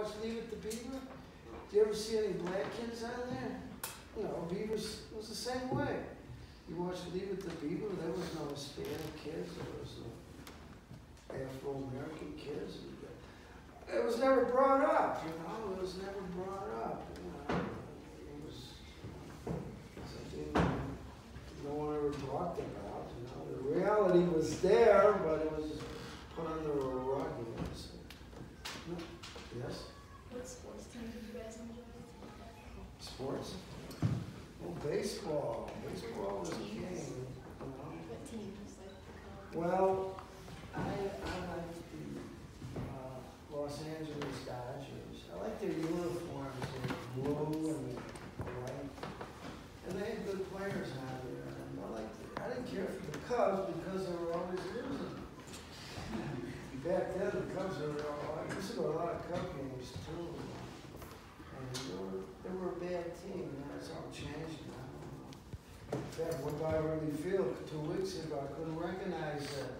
watch Leave It to Beaver? Do you ever see any black kids on there? You know, Beavers was the same way. You watch Leave It to Beaver, there was no Hispanic kids, there was no Afro-American kids. It was never brought up, you know, it was never brought up. You know, it was something no one ever talked about, you know. The reality was there, but it was put under a rug. Yes? What sports team did you guys enjoy? Sports? Well, baseball. Baseball was king. You know? What teams? Like Well, I like the Los Angeles Dodgers. I like their uniforms. They're blue and white. And they had good players out there. And I didn't care for the Cubs because they were always losing. Back then, the Cubs were, I used to go to a lot of Cub games too. And they were a bad team. That's all changed now. In fact, went by Wrigley Field 2 weeks ago. I couldn't recognize that.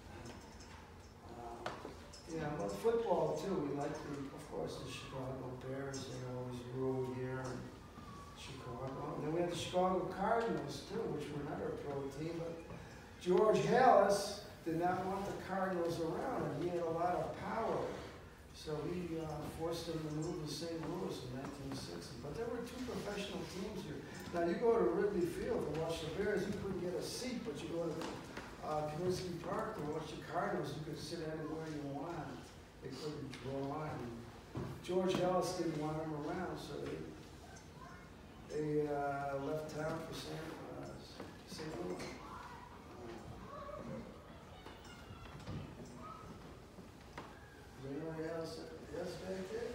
You know, but football too. We like of course, the Chicago Bears. They always rule here in Chicago. And then we had the Chicago Cardinals too, which were another pro team. But George Halas did not want the Cardinals around, and he had a lot of power. So he forced them to move to St. Louis in 1960. But there were 2 professional teams here. Now you go to Wrigley Field to watch the Bears, you couldn't get a seat, but you go to Comiskey Park to watch the Cardinals, you could sit anywhere you want. They couldn't draw on. George Halas didn't want them around, so they left town for St. Louis. Anybody else? Yes, back there?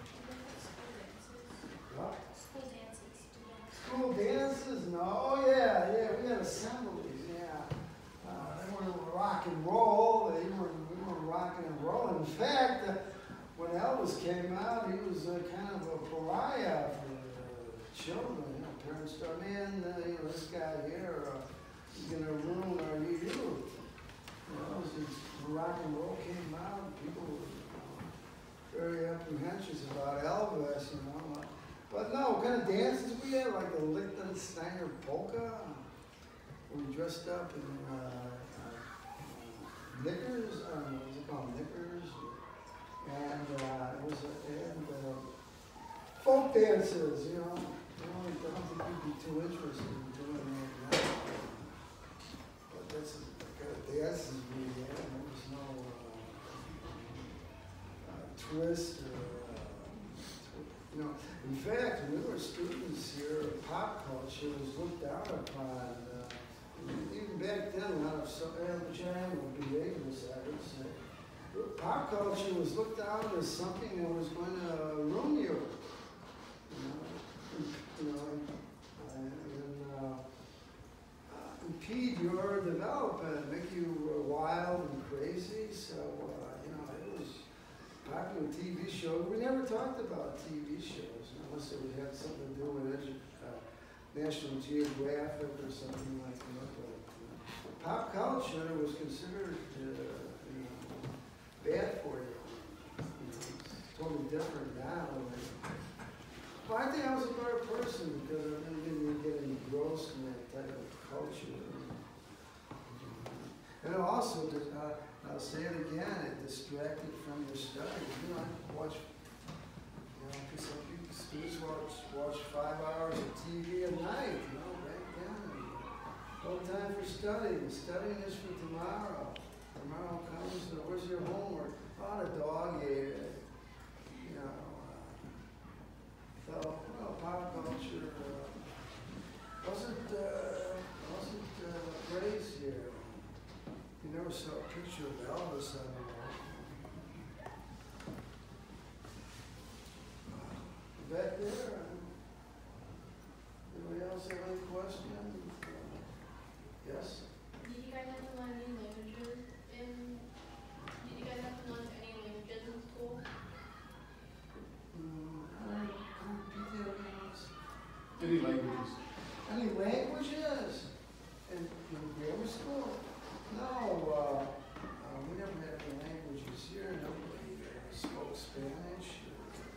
What? School dances. School dances? No. Oh, yeah. We had assemblies, yeah. They were rock and roll. We were rocking and rolling. In fact, when Elvis came out, he was kind of a pariah for children. You know, parents thought, man, this guy here, he's going to ruin our youth. You know, as rock and roll came out, people were very apprehensive about Elvis, you know. But no, what kind of dances we had? Like the Lichtensteiner polka. We dressed up in knickers, what was it called, knickers? And it was folk dances, you know. I don't think you'd be too interested in doing that now. But that's the kind of dances we had. There was no twist or, you know. In fact, when we were students here, pop culture was looked down upon. Even back then, a lot of John would behave this, I would say. Pop culture was looked down as something that was going to ruin you. Impede your development, make you wild and crazy. So, you know, it was popular TV shows. We never talked about TV shows unless it had something to do with National Geographic or something like that. But, pop culture was considered bad for you. It's totally different now. But I think I was a better person because I didn't get engrossed in that type of culture. And also, I'll say it again, it distracted from your studies. You know, I watch, some people, students watch 5 hours of TV a night, you know, back then. No time for studying. Studying is for tomorrow. Tomorrow comes, where's your homework? Oh, the dog ate it. You know. So, pop culture wasn't praised here. You never saw a picture of Elvis on the wall. Back there, anybody else have any questions? Yes? Did you guys have to learn any languages in school? Any languages? Any languages? In grammar school? No, we never had any languages here. Nobody spoke Spanish.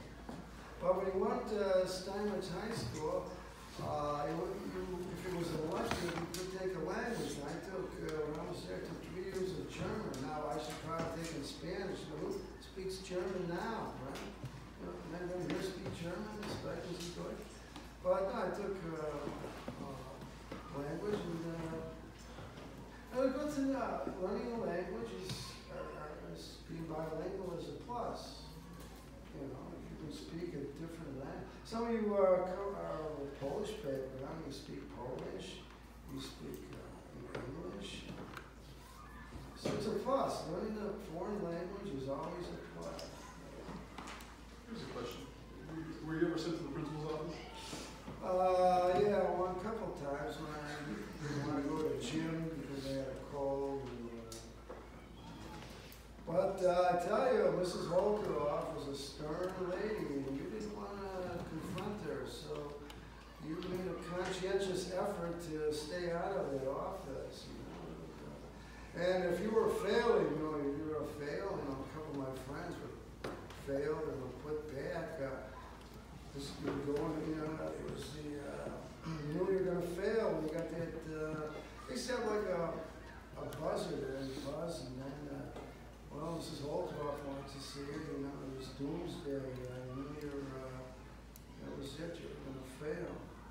when he went to Steinmetz High School, if it was an elective, you could take a language. And I took, when I was there, I took 3 years of German. Now I should probably take in Spanish. But who speaks German now, right? You know, anybody here speak German? Sprechen Sie Deutsch? But no, I took language, and it goes to learning a language is being bilingual is a plus. You know, if you can speak a different language. Some of you are Polish background, you speak Polish, you speak English. So it's a plus. Learning a foreign language is always a plus. Here's a question. Were you ever sent to the principal's office? Yeah, one couple times when I didn't want to go to the gym because I had a cold. But I tell you, Mrs. Holkeroff was a stern lady, and you didn't want to confront her, so you made a conscientious effort to stay out of the office. You know? And if you were failing, you know, if you were a fail, you know, a couple of my friends were failed and were put back. This you were going, you know, it was the you knew you were going to fail when you got that. They used to have like a buzzer there, and buzz, and then. Well, Mrs. Holcroft wanted to see it, you know, it was doomsday, you knew that was it, you were going to fail.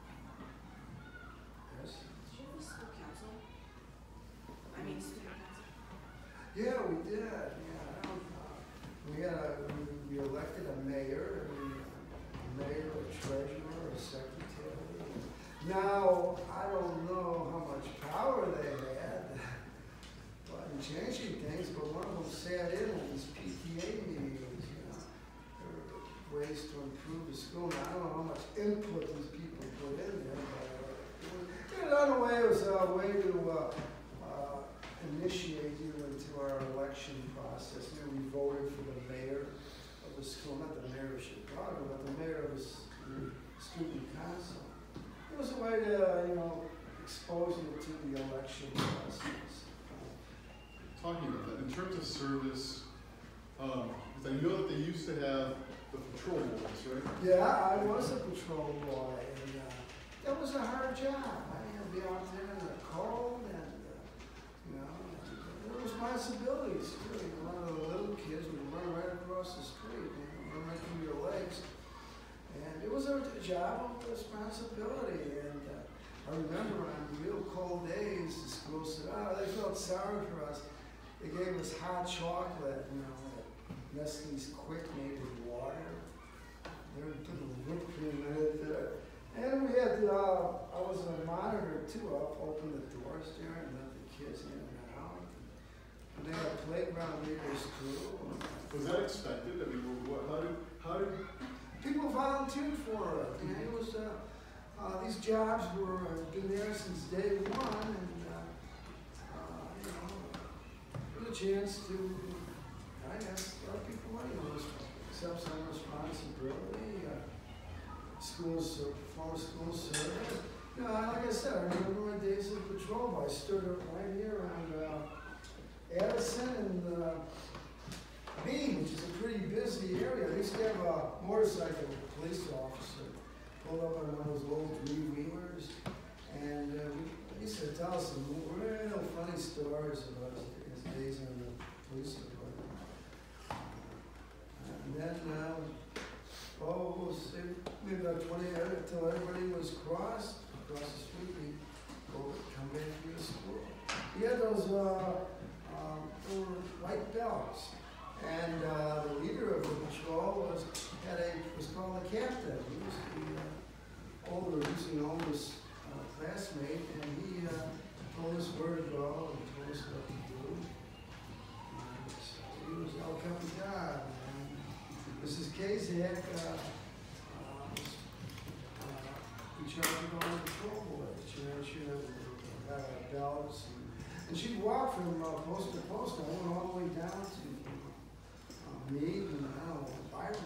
Yes? Did you have a school council? I mean, student council? Yeah, we did, yeah. We elected a mayor, a treasurer, a secretary. Now, I don't know how much power they had. Changing things, but one of them sat in on these PTA meetings, you know. There were ways to improve the school. Now, I don't know how much input these people put in there, but in a way, it was a way to initiate you into our election process. You know, we voted for the mayor of the school, not the mayor of Chicago, but the mayor of the student council. It was a way to, you know, expose you to the election process. Talking about that, in terms of service, because I know that they used to have the patrol boys, right? Yeah, I was a patrol boy, and that was a hard job. I had to be out there in the cold, and you know, there were responsibilities too. You know, one of the little kids would run right across the street, you know, run right through your legs, and it was a job of responsibility. And I remember on real cold days, the school said, "Oh, they felt sorry for us." They gave us hot chocolate, you know, Nestle's Quick made with water. They would put a whipped cream in it. And we had, I was a monitor too, I'll open the doors there and let the kids in and out. And they had playground leaders too. Was that expected? I mean, how did people volunteered for it? And it was, these jobs were been there since day one, and a chance to, I guess, a lot of people want to accept some responsibility, former school service. You know, like I said, I remember my days as a patrol boy. I stood up right here on Addison and Bean, which is a pretty busy area. They used to have a motorcycle police officer pulled up on one of those old three-wheelers, and he used to tell us some real funny stories about his days in the police department. And then, maybe about 20 until everybody was crossed across the street, we'd come back through the school. He had those little white belts, and the leader of the patrol was called the captain. He was the oldest classmate, and he told us where to go and told us what to do. He was El Capitan. Mrs. Kazak in charge of all the patrol boys. She had belts, and she'd walk from post to post. I went all the way down to Meade and Byron.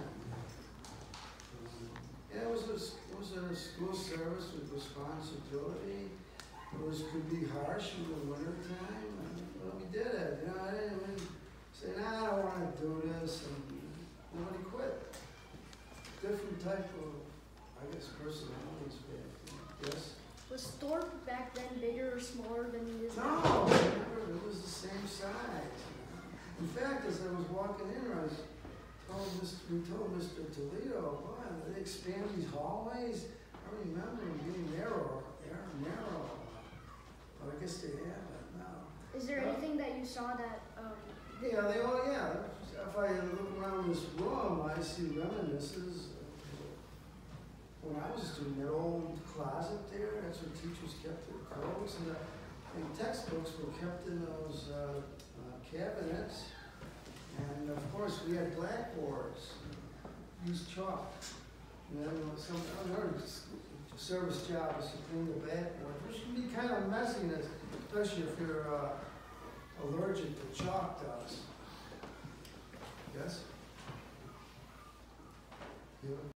Yeah, it was a school service with responsibility. It could be harsh in the wintertime. Well, we did it. You know, I didn't say, "Nah, I don't want to do this," and nobody quit. Different type of, I guess, personalities back then. Yes? Was Thorpe back then bigger or smaller than he is No, now? remember, it was the same size. In fact, as I was walking in, we told Mr. Toledo, wow, they expand these hallways. I remember them being narrow. But I guess they haven't now. Is there anything that you saw that, Yeah, if I look around this room, I see reminiscences of when I was a student, that old closet there, that's where teachers kept their coats, and textbooks were kept in those cabinets. And of course, we had blackboards, used chalk. And then another service job was to clean the blackboard, which can be kind of messy, especially if you're allergic to chalk dust. Yes? Yeah.